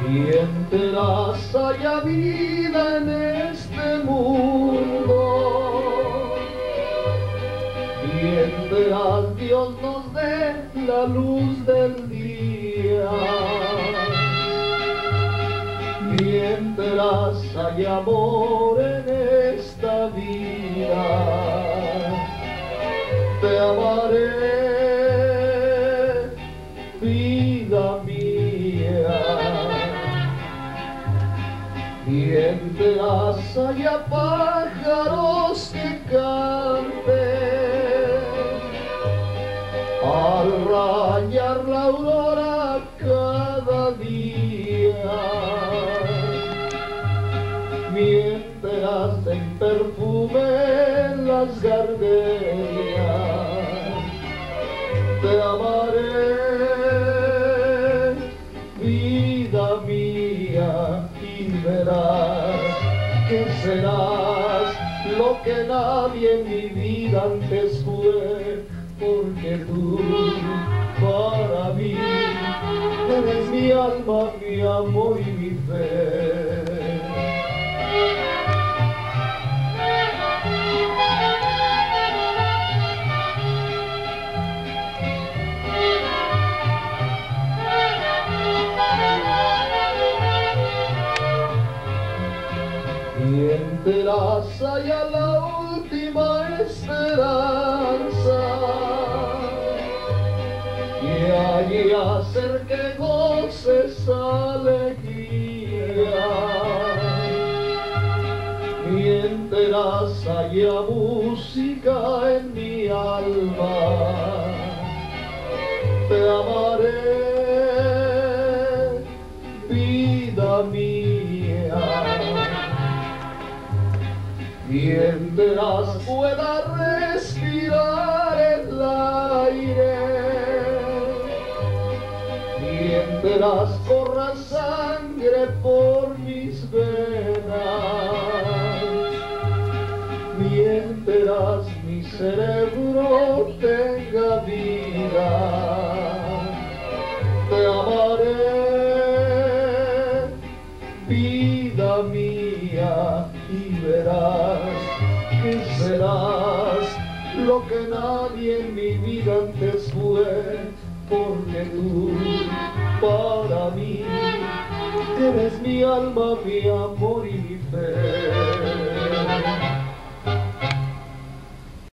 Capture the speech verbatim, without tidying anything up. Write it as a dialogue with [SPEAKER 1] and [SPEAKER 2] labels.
[SPEAKER 1] Mientras haya vida en este mundo, mientras Dios nos dé la luz del día, mientras haya amor en esta vida, te amaré, vida mía. Mientras haya pájaros que canten al rayar la aurora cada día, mientras en perfume las gardenias, te amaré, vida mía, y verás que serás lo que nadie en mi vida antes fue, porque tú para mí eres mi alma, mi amor y mi fe. Mientras haya la última esperanza y allí hacer que goces alegría, mientras haya música en mi alma, te amaré, vida mía. Mientras pueda respirar el aire, mientras corra sangre por mis venas, mientras mi cerebro tenga vida, te amaré, vida mía, y verás que serás lo que nadie en mi vida antes fue, porque tú para mí eres mi alma, mi amor y mi fe.